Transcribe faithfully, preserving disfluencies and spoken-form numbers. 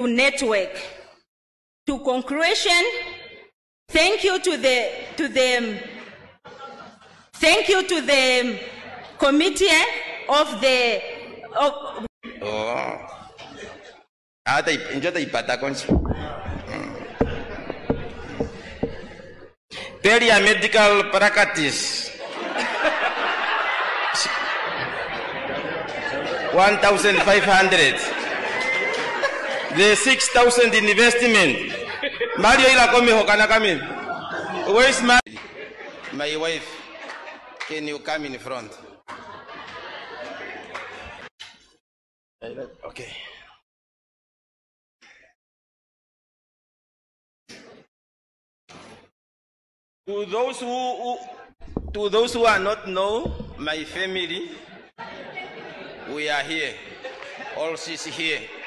network. To conclusion, thank you to the to the thank you to the committee of the of Oh. Ah, te yo te ipata concha. Peria medical practice. One thousand five hundred. The six thousand investment. Mario ila come hokana come. Where is my my wife? Can you come in front? Okay. To those who, who to those who are not know my family, we are here. All is here.